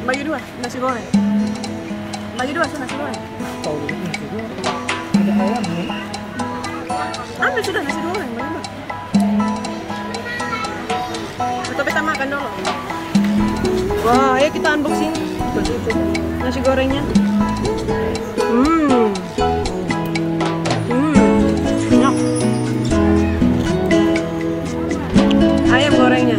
Bagi dua nasi goreng. Bagi dua nasi goreng. Tahu dulu nasi goreng. Ada ayam nih. Ambil sudah nasi goreng, bagi dua. Tapi kita makan dulu. Wah, ayo kita unboxing nasi gorengnya. Enak. Ayam gorengnya.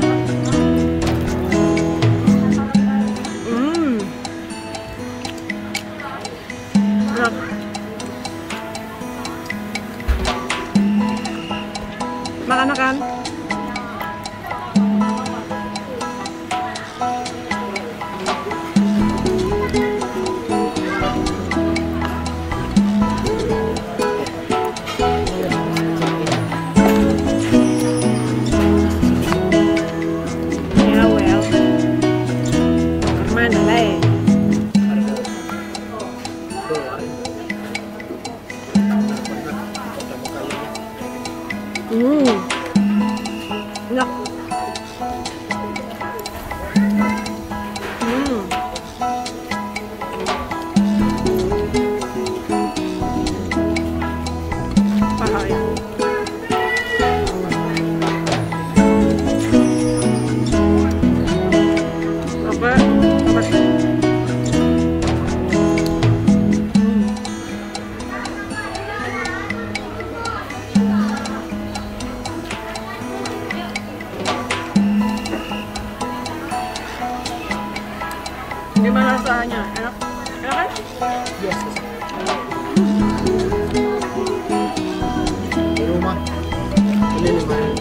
Enak. Makan. Enak. Pahaya. Apa? Gimana rasanya? Enak? Enak kan? Biasa. Di rumah beli 5.000.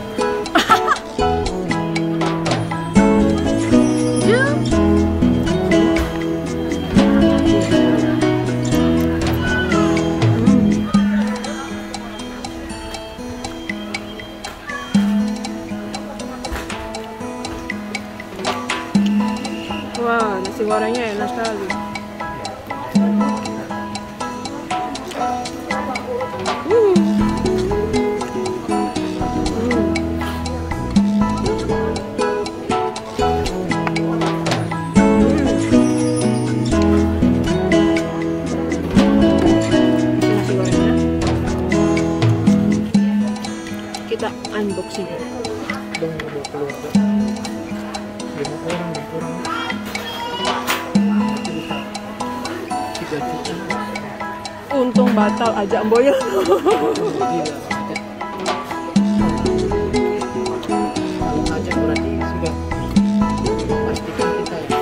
Wah, nasi gorengnya enak sekali. Nasi gorengnya. Kita unboxing. Dong bawa keluarga. 5 orang nih kurang. 3 juta. Untung batal aja Amboya. Aja berarti sudah pastikan kita ya.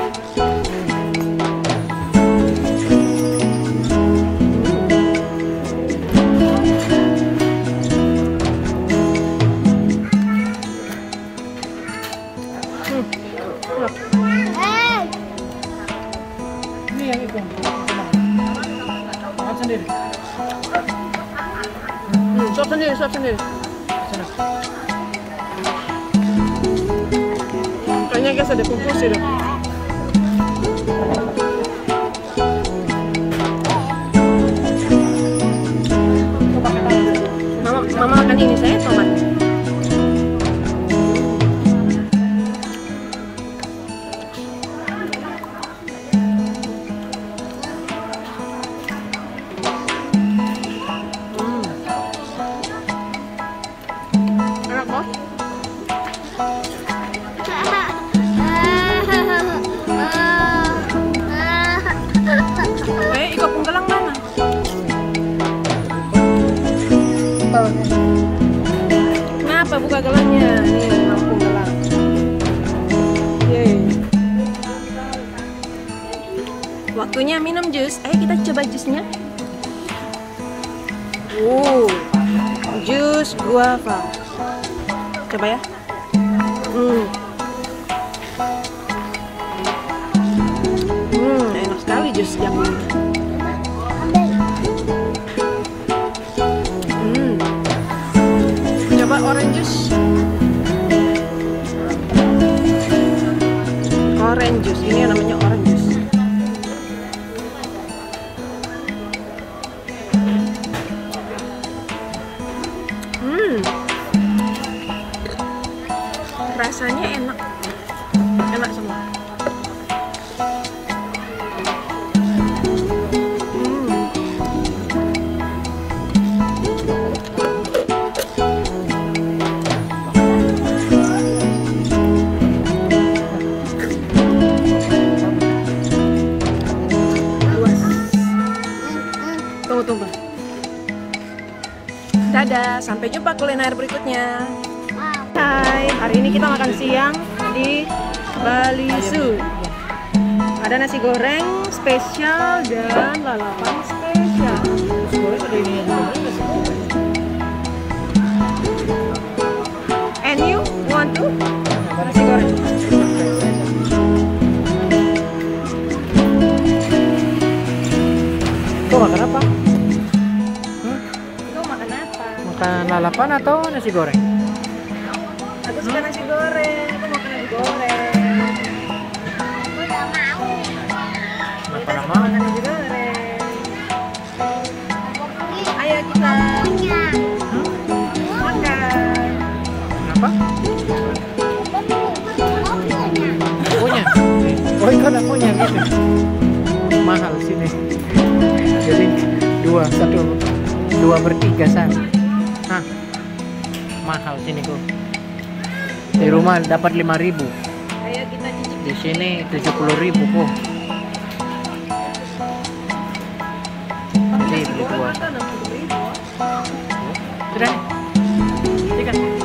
Ini yang itu. Makan sendiri. Suap sendiri. Sana. Kayaknya guys ada konfusi dong. Mama makan ini, saya tomat. Enak bos? Ikut penggelang mana? Kenapa buka gelangnya? Nih, lampu gelang. Yeay. Waktunya minum jus. Ayo kita coba jusnya. Jus guava. Coba ya. Enak sekali jus yang ini. Coba orange juice. Orange juice, ini yang namanya orange juice. Rasanya enak, enak semua. Sampai jumpa kuliner berikutnya. Wow. Hai, hari ini kita makan siang di Bali Zoo. Ada nasi goreng spesial dan lalapan spesial. And you want to? Nasi goreng. Kau makan apa? Kau makan apa? Makan lalapan atau nasi goreng? Aku suka nasi goreng. Aku makan nasi goreng. Aku udah mau. Kenapa Kita nggak suka mau? makan nasi goreng. Ayo kita makan. Kenapa? Punya. Oh, itu anak punya gitu. Mahal sini. Jadi dua bertiga sana. Hah. Mahal sini kok. Di rumah dapat 5.000. Ayo kita cicip. Di sini 70.000 kok. Jadi beli dua. Makan 60.000. Sudah. Ikan.